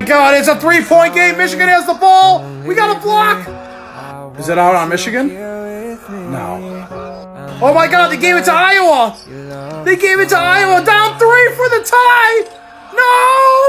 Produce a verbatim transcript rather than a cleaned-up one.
God, it's a three-point game. Michigan has the ball. We got a block. Is it out on Michigan? No. Oh my God, they gave it to Iowa. They gave it to Iowa. Down three for the tie. No.